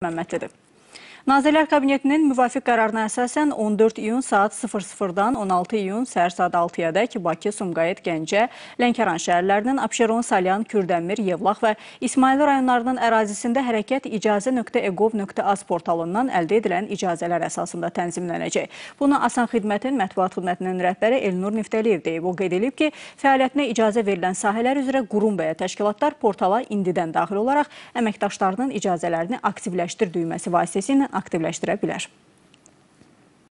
Məmmədlidir. Nazirlər Kabinetinin müvafiq qərarına əsasən 14 iyun saat 00-dan 16 iyun səhər saat 6-yadək Bakı, Sumqayıt, Gəncə, Lənkəran şəhərlərinin Abşeron, Salyan, Kürdəmir, Yevlax və İsmayıl rayonlarının ərazisində hərəkət icazə.gov.az portalından əldə edilən icazələr əsasında tənzimlənəcək. Bunu Asan Xidmətin mətbuat xidmətinin rəhbəri Elnur Niftəliyev deyib. O qeyd edib ki, fəaliyyətinə icazə verilən sahələr üzrə qurum və ya təşkilatlar portala indidən daxil olaraq əməkdaşlarının icazələrini aktivləşdir düyməsi vasitəsilə aktivləşdirə bilər.